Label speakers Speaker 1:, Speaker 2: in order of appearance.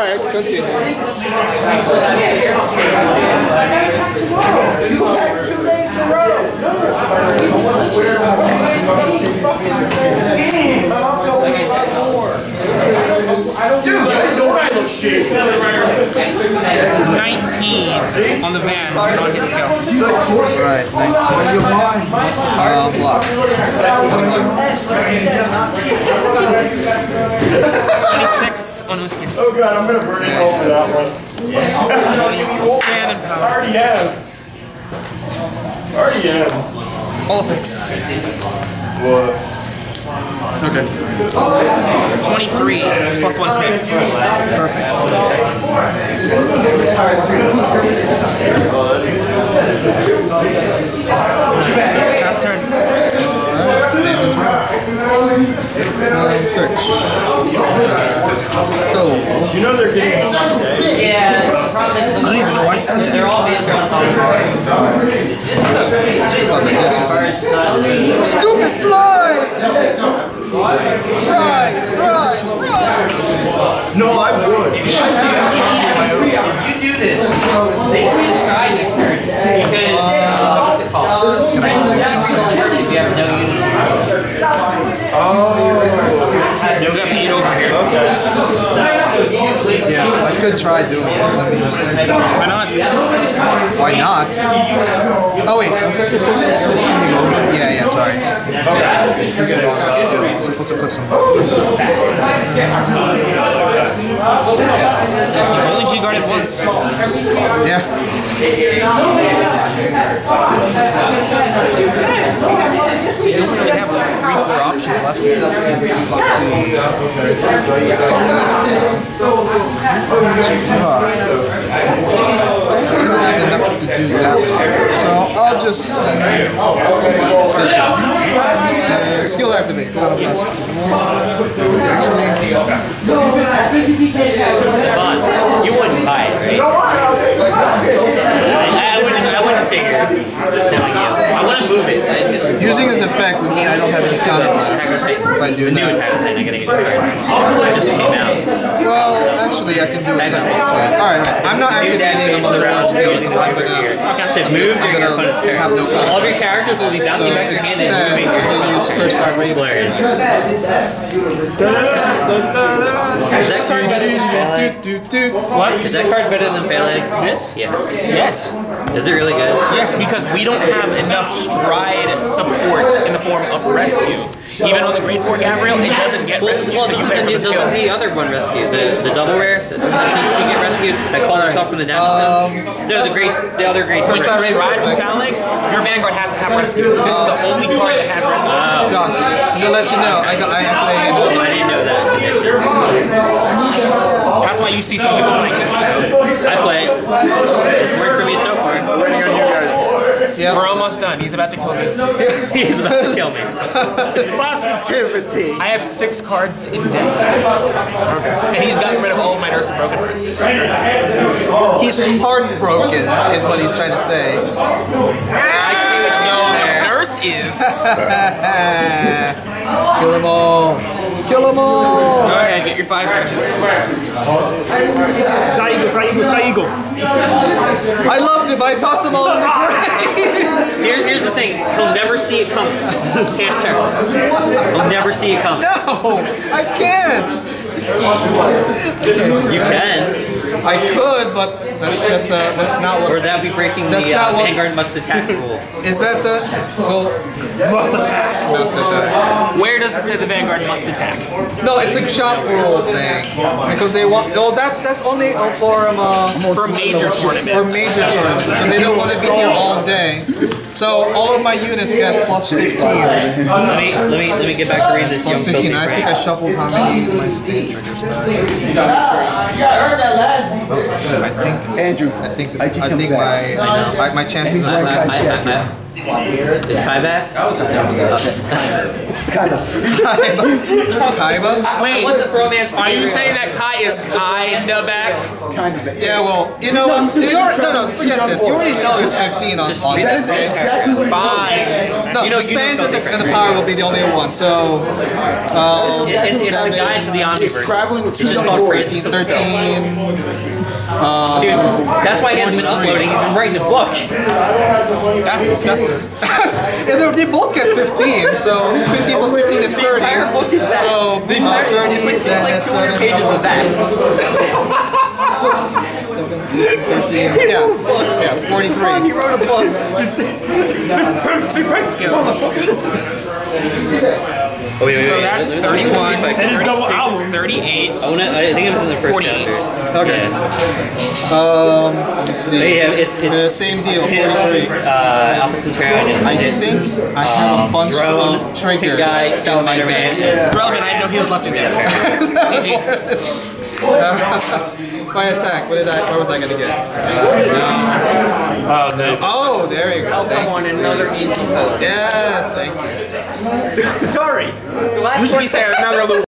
Speaker 1: Alright, continue.
Speaker 2: 19 on the van on hit skill.
Speaker 1: Alright, 19. Block.
Speaker 2: 26 on Uskis.
Speaker 3: Oh god, I'm gonna burn it over that one.
Speaker 2: Stand and power.
Speaker 3: Already am.
Speaker 2: Olafix.
Speaker 3: What?
Speaker 1: Okay.
Speaker 2: 23 plus 1 crit.
Speaker 1: Perfect.
Speaker 2: Last turn.
Speaker 1: Alright, stand and search. So,
Speaker 3: You know they're getting
Speaker 2: Yeah, the problem is
Speaker 1: I don't even know why
Speaker 2: they're all being drawn on.
Speaker 1: it's because of this, isn't it? Stupid flies! Fries!
Speaker 3: No, I would.
Speaker 2: If you do this, they can try next turn. Because, what's it called? If you have no units.
Speaker 3: Oh.
Speaker 2: No got me over here.
Speaker 1: Yeah, I could try doing it. Let me just...
Speaker 2: Why not?
Speaker 1: Why not? Oh wait, was I supposed to go? Yeah, sorry. I'm supposed to clip some.
Speaker 2: Only G guarded once.
Speaker 1: Yeah.
Speaker 2: So you don't really have like 3-4 options left.
Speaker 1: Enough to do that. So I'll just skill activate.
Speaker 2: Fun. You wouldn't buy it, right? I wouldn't figure. Just telling you. I want to move it.
Speaker 1: Using his effect would mean I don't have any counter blocks if I do that.
Speaker 2: I gotta get card. Just came out.
Speaker 1: Well, actually, I can do it that way. So, alright, I'm not activating another one skill because I'm gonna have no counter.
Speaker 2: All of your characters will be bouncing back to your hand and moving
Speaker 1: I'm gonna use First Star Raven.
Speaker 2: Is that card better than what? Is that card better than Phaleg?
Speaker 4: This?
Speaker 2: Yeah.
Speaker 4: Yes.
Speaker 2: Is it really good?
Speaker 4: Yes, because we don't have enough stride support in the form of rescue. Even on the Grade 4 Gavrail, it doesn't get rescued.
Speaker 2: Well,
Speaker 4: So you play for the skill.
Speaker 2: doesn't the other one rescue? The double rare? She get rescued? That calls herself from the down zone? No, the other grade 4.
Speaker 4: Stride from Phaleg, your Vanguard has to have rescue. This is the only card that has rescue.
Speaker 1: Scott, to let you know, I play.
Speaker 2: I didn't know that.
Speaker 4: That's why you see some people like this.
Speaker 2: I play it. It's worked for me so far.
Speaker 4: Waiting on you guys.
Speaker 1: Yeah.
Speaker 4: We're almost done. He's about to kill me.
Speaker 2: He's about to kill me.
Speaker 3: Positivity.
Speaker 4: I have 6 cards in deck. And he's gotten rid of all of my Nurse and Broken Hearts.
Speaker 1: He's heartbroken, is what he's trying to say.
Speaker 2: I see what you know there.
Speaker 4: Nurse is.
Speaker 1: Kill them all. Kill them all.
Speaker 4: Go ahead, get your 5 searches.
Speaker 5: Sky Eagle.
Speaker 1: I loved it, but I tossed them all in the grave.
Speaker 2: Here's the thing. He'll never see it coming. Pass turn. He'll never see it coming.
Speaker 1: No, I can't.
Speaker 2: You can.
Speaker 1: I could, but that's not what.
Speaker 2: Or that would be breaking the
Speaker 1: That's not what-
Speaker 2: Vanguard must attack rule.
Speaker 1: Is that the? Well, must attack.
Speaker 4: Where does it say the Vanguard must attack?
Speaker 1: No, it's a shop rule thing because they want. Oh, that's only for
Speaker 4: major tournaments.
Speaker 1: For major tournaments, so they don't want to be here all day. So all of my units get plus 15.
Speaker 2: Let me get back to reading this
Speaker 1: Plus
Speaker 2: young
Speaker 1: 15.
Speaker 2: filthy
Speaker 1: I think I
Speaker 2: crap.
Speaker 1: shuffled how many of my stage triggers back. I think
Speaker 6: Andrew,
Speaker 1: I think
Speaker 6: I take him
Speaker 1: my chances
Speaker 6: He's
Speaker 1: of
Speaker 6: one guy's
Speaker 2: I Is Kai back?
Speaker 1: Kaiba?
Speaker 4: Wait,
Speaker 2: I want the bromance to
Speaker 4: are
Speaker 2: be
Speaker 4: you
Speaker 2: real.
Speaker 4: saying that Kai is kinda back?
Speaker 1: Yeah, well, you know what? No, forget this. You already know it's 15 on
Speaker 2: Read that
Speaker 1: that.
Speaker 4: Fine.
Speaker 1: No, the stands and the power will be the only one. So,
Speaker 2: It's the guide to the Omniverse.
Speaker 5: Traveling with
Speaker 2: It's just called Francis
Speaker 1: 13.
Speaker 2: Dude, that's why he hasn't been uploading. He's been writing the book.
Speaker 1: That's disgusting. Yeah, they both get 15, so 15 plus 15 is 30.
Speaker 2: The entire book is that.
Speaker 1: So, 30
Speaker 2: it's like 200 pages of that.
Speaker 1: 13, yeah, 43.
Speaker 2: He wrote a book. Oh, wait,
Speaker 4: So that's 31,
Speaker 2: Let me see if I can-
Speaker 4: 36, 38.
Speaker 2: I think it was in the first
Speaker 4: 48.
Speaker 2: chapter.
Speaker 1: Okay.
Speaker 2: Yeah.
Speaker 1: Let's see.
Speaker 2: Yeah, it's
Speaker 1: the same deal, 43.
Speaker 2: Alpha Centauri.
Speaker 1: I think I have a bunch
Speaker 2: Drone,
Speaker 1: of triggers
Speaker 2: guy,
Speaker 1: in my
Speaker 2: Salamander Man.
Speaker 1: bag.
Speaker 4: It's relevant, I didn't know he was left in there. GG.
Speaker 1: My attack, where was I gonna get?
Speaker 4: Oh, no.
Speaker 1: Oh, there you go.
Speaker 2: Oh, come on, another easy phone.
Speaker 1: Yes, thank you.
Speaker 5: Sorry.
Speaker 4: Usually say another